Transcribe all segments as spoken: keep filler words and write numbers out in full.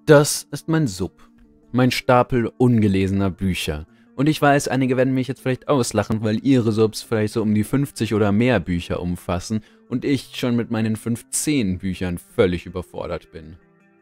Das ist mein Sub. Mein Stapel ungelesener Bücher. Und ich weiß, einige werden mich jetzt vielleicht auslachen, weil ihre Subs vielleicht so um die fünfzig oder mehr Bücher umfassen und ich schon mit meinen fünfzehn Büchern völlig überfordert bin.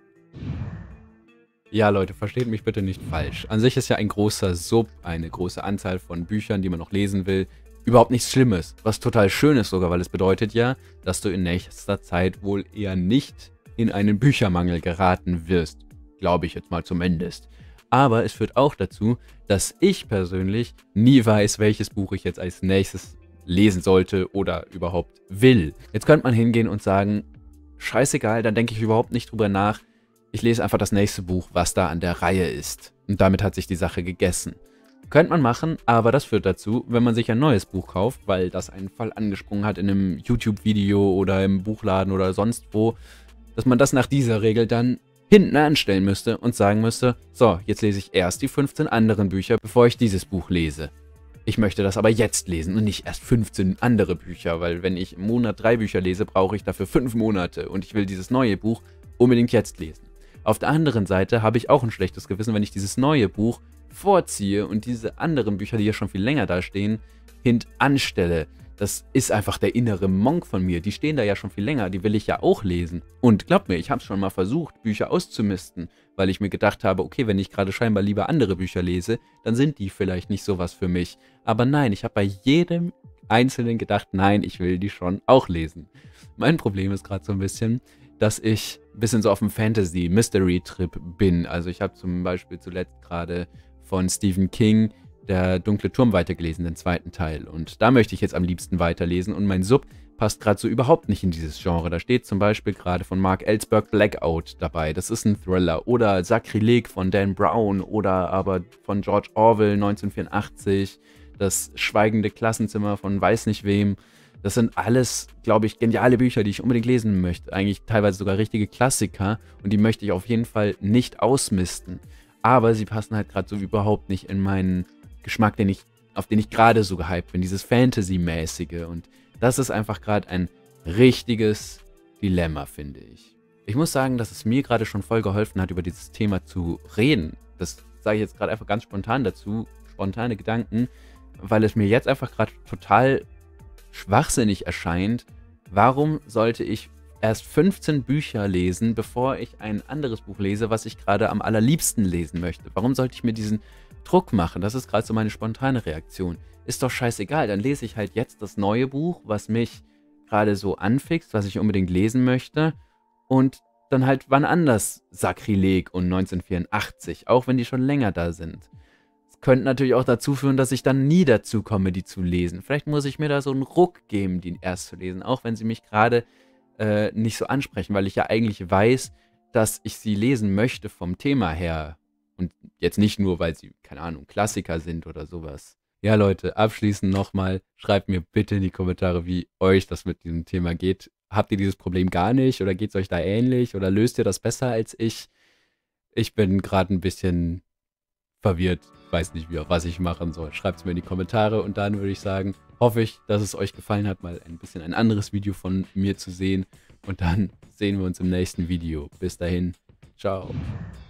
Ja, Leute, versteht mich bitte nicht falsch. An sich ist ja ein großer Sub, eine große Anzahl von Büchern, die man noch lesen will, überhaupt nichts Schlimmes. Was total schön ist sogar, weil es bedeutet ja, dass du in nächster Zeit wohl eher nicht in einen Büchermangel geraten wirst. Glaube ich jetzt mal zumindest. Aber es führt auch dazu, dass ich persönlich nie weiß, welches Buch ich jetzt als nächstes lesen sollte oder überhaupt will. Jetzt könnte man hingehen und sagen, scheißegal, dann denke ich überhaupt nicht drüber nach. Ich lese einfach das nächste Buch, was da an der Reihe ist. Und damit hat sich die Sache gegessen. Könnte man machen, aber das führt dazu, wenn man sich ein neues Buch kauft, weil das einen Fall angesprungen hat in einem YouTube-Video oder im Buchladen oder sonst wo, dass man das nach dieser Regel dann hinten anstellen müsste und sagen müsste, so, jetzt lese ich erst die fünfzehn anderen Bücher, bevor ich dieses Buch lese. Ich möchte das aber jetzt lesen und nicht erst fünfzehn andere Bücher, weil wenn ich im Monat drei Bücher lese, brauche ich dafür fünf Monate und ich will dieses neue Buch unbedingt jetzt lesen. Auf der anderen Seite habe ich auch ein schlechtes Gewissen, wenn ich dieses neue Buch vorziehe und diese anderen Bücher, die ja schon viel länger da stehen, hintanstelle. Das ist einfach der innere Monk von mir. Die stehen da ja schon viel länger, die will ich ja auch lesen. Und glaubt mir, ich habe es schon mal versucht, Bücher auszumisten, weil ich mir gedacht habe, okay, wenn ich gerade scheinbar lieber andere Bücher lese, dann sind die vielleicht nicht sowas für mich. Aber nein, ich habe bei jedem Einzelnen gedacht, nein, ich will die schon auch lesen. Mein Problem ist gerade so ein bisschen, dass ich ein bisschen so auf dem Fantasy-Mystery-Trip bin. Also ich habe zum Beispiel zuletzt gerade von Stephen King Der dunkle Turm weitergelesen, den zweiten Teil. Und da möchte ich jetzt am liebsten weiterlesen. Und mein Sub passt gerade so überhaupt nicht in dieses Genre. Da steht zum Beispiel gerade von Mark Ellsberg Blackout dabei. Das ist ein Thriller. Oder Sakrileg von Dan Brown. Oder aber von George Orwell neunzehnhundertvierundachtzig. Das schweigende Klassenzimmer von weiß nicht wem. Das sind alles, glaube ich, geniale Bücher, die ich unbedingt lesen möchte. Eigentlich teilweise sogar richtige Klassiker. Und die möchte ich auf jeden Fall nicht ausmisten. Aber sie passen halt gerade so überhaupt nicht in meinen Geschmack, den ich, auf den ich gerade so gehypt bin, dieses Fantasy-mäßige. Und das ist einfach gerade ein richtiges Dilemma, finde ich. Ich muss sagen, dass es mir gerade schon voll geholfen hat, über dieses Thema zu reden. Das sage ich jetzt gerade einfach ganz spontan dazu, spontane Gedanken, weil es mir jetzt einfach gerade total schwachsinnig erscheint. Warum sollte ich erst fünfzehn Bücher lesen, bevor ich ein anderes Buch lese, was ich gerade am allerliebsten lesen möchte? Warum sollte ich mir diesen Druck machen? Das ist gerade so meine spontane Reaktion. Ist doch scheißegal, dann lese ich halt jetzt das neue Buch, was mich gerade so anfixt, was ich unbedingt lesen möchte und dann halt wann anders Sakrileg und neunzehnhundertvierundachtzig, auch wenn die schon länger da sind. Es könnte natürlich auch dazu führen, dass ich dann nie dazu komme, die zu lesen. Vielleicht muss ich mir da so einen Ruck geben, die erst zu lesen, auch wenn sie mich gerade äh, nicht so ansprechen, weil ich ja eigentlich weiß, dass ich sie lesen möchte vom Thema her. Und jetzt nicht nur, weil sie, keine Ahnung, Klassiker sind oder sowas. Ja, Leute, abschließend nochmal, schreibt mir bitte in die Kommentare, wie euch das mit diesem Thema geht. Habt ihr dieses Problem gar nicht oder geht es euch da ähnlich oder löst ihr das besser als ich? Ich bin gerade ein bisschen verwirrt, weiß nicht, wie, was ich machen soll. Schreibt es mir in die Kommentare und dann würde ich sagen, hoffe ich, dass es euch gefallen hat, mal ein bisschen ein anderes Video von mir zu sehen. Und dann sehen wir uns im nächsten Video. Bis dahin, ciao.